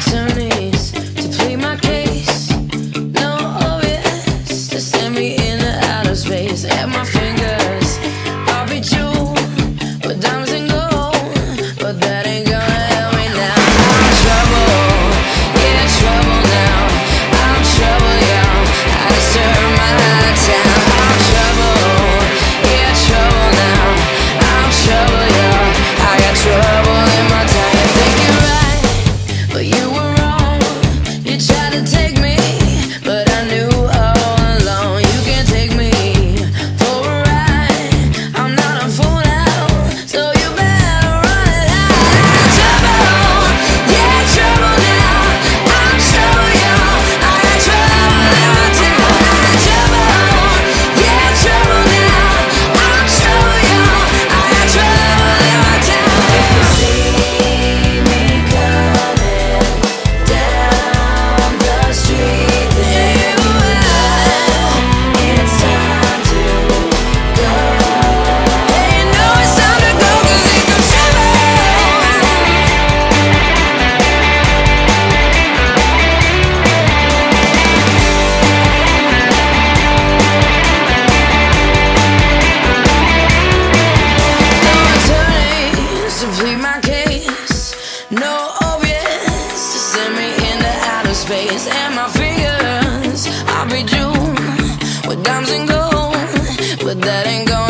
attorneys to plead my case. No obvious to send me into outer space. At my fingers, I'll be jeweled with diamonds and gold, but that ain't gonna help me now. I'm trouble, yeah, trouble now. I'm trouble, y'all. I disturb my town. I'm trouble, yeah, trouble now. I'm trouble, y'all. I got trouble in my town. You think you're right, but you were wrong. You tried to take me, but I knew all along you can't take me for a ride. I'm not a fool now, so you better run it out. Trouble, yeah, trouble now. I'm trouble, y'all. I got trouble in my town. Trouble, yeah, trouble now. I'm trouble, y'all. I got trouble in my town. If you see me coming down the street, then you will. It's time to go. Hey, you know it's time to go, 'cause it comes trouble. No attorneys to plead my case. No obvious to send me into outer space. And my fingers, I'll be jeweled with diamonds and gold, but that ain't going